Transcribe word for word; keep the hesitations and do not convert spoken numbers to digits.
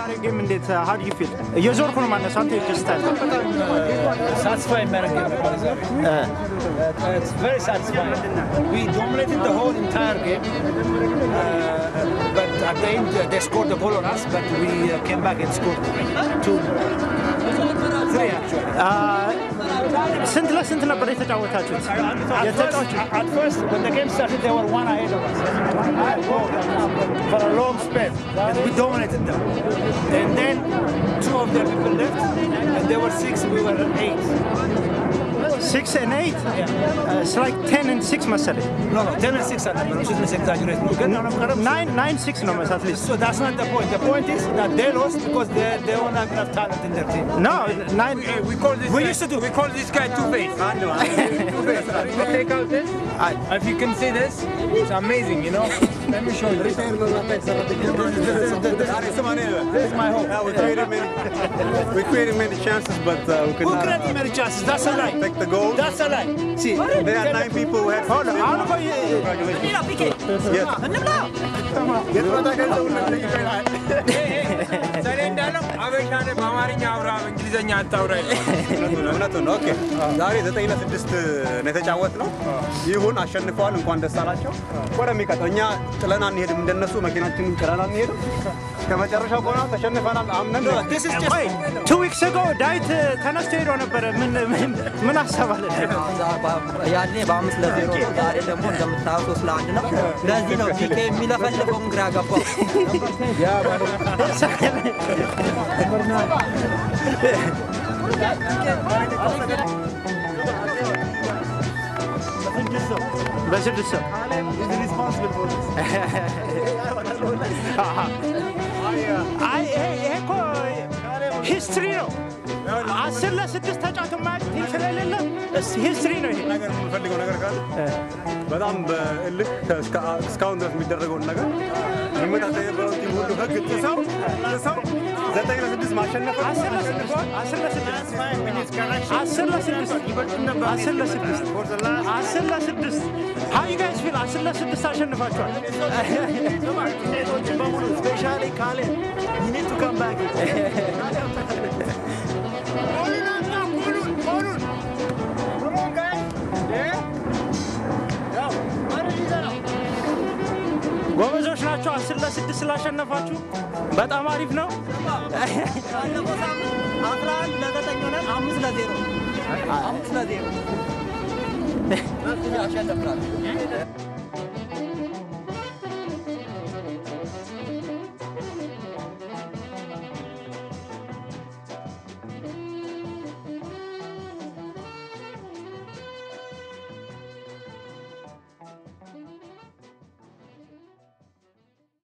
የዛሬ ጌም እንዴት how do you feel እየዞርኩ ነው ማለት አንተ just satisfying game it's very satisfying we dominated the whole entire game uh, but at the end uh, they scored the goal on us but we uh, came back and scored two three actually uh ስንት ለስንት ነበር የተጫወታችሁት at first when the game started they were one ahead of us for a long space and we dominated them and then two of their people left and there were six we were eight six and eight yeah. uh, it's like ten and six مثلا no no ten and six I shouldn't exaggerate nine nine six no at least so that's not the point the point is that they lost because they they don't have enough talent in their team no nine we, we call this we guy, used to do we call this guy two-face two-face take out this I, if you can see this it's amazing you know let me show you this is my hope yeah, we created many we created many chances but uh, we could who not created many chances that's a lie take the goal that's a lie see they had nine people who had hold on how do you yes get what I can do ዛሬ እንዳለው አበሻነ በአማርኛ አውራ በእንግሊዘኛ አታውራ እውነት ነው ኦኬ ዛሬ nine to six ነው የተጫወትነው ይሁን አሸንፈዋል እንኳን ደስ አላቸው ወደሚቀጥለው እኛ ጥለና እንሄድም እንደነሱ መኪናችንን ጥለና እንሄድም ከመጨረሻው ቆና ተሸንፈናል አምነን this is just two weeks ago ዳይት ተነስቶ ሄዶ ነበር ምን ምን አሰባለ ያኔ በአምስት ለዜሮ ዛሬ ደግሞ እንደምታውቁ ሶስት ለአንድ ነው ለዚህ ነው ዲኬ የሚለፈልፈው ግራ ገባው ያ በስድስት is responsible for this አይ እኮ ሂስትሪ ነው አስር ለስድስት ተጫውቶ ማለት ቲም ስለሌለ ሂስትሪ ነው ይሄ ነገር የምፈልገው ነገር ካለ በጣም በእልህ እስካሁን ድረስ የሚደረገውን ነገር የሚመጣው የነበረው ቲም ሁሉ ህግ ጥሰው ጥሰው nine to six ማሸነፍ አስር ለስድስት አስር ለስድስት አስር ለስድስት አስር ለስድስት አስር ለስድስት how you guys feel አስር ለስድስት አሸንፋችኋል በሙሉ especially ካለ you need to come back ጎበዞች ናቸው አስር ለስድስት ስላሸነፋችሁ በጣም አሪፍ ነው አስራ አንድ ለዘጠኝ ሆነን አምስት ለዜሮ አምስት ለዜሮ ያሸነፍናል